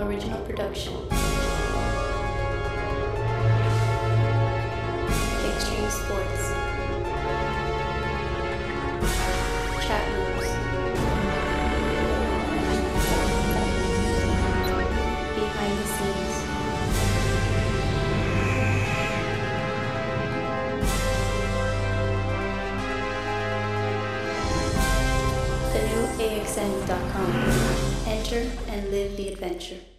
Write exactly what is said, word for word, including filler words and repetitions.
original production. Extreme sports. Chat rooms. Behind the scenes. The new A X N dot com. Enter and live the adventure.